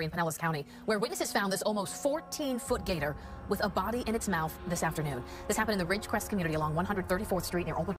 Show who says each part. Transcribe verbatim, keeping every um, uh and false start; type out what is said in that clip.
Speaker 1: in Pinellas County, where witnesses found this almost fourteen foot gator with a body in its mouth this afternoon. This happened in the Ridgecrest community along one hundred thirty-fourth Street near Old